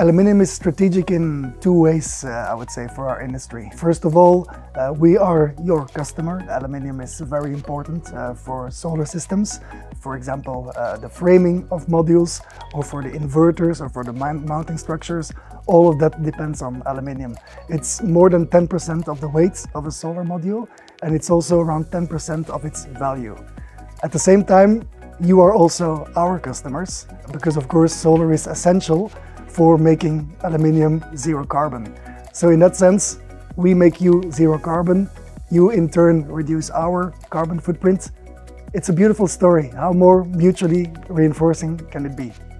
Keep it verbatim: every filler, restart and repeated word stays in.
Aluminium is strategic in two ways, uh, I would say, for our industry. First of all, uh, we are your customer. Aluminium is very important uh, for solar systems. For example, uh, the framing of modules, or for the inverters, or for the mounting structures. All of that depends on aluminium. It's more than ten percent of the weight of a solar module, and it's also around ten percent of its value. At the same time, you are also our customers, because of course solar is essential for making aluminium zero carbon. So in that sense, we make you zero carbon, you in turn reduce our carbon footprint. It's a beautiful story. How more mutually reinforcing can it be?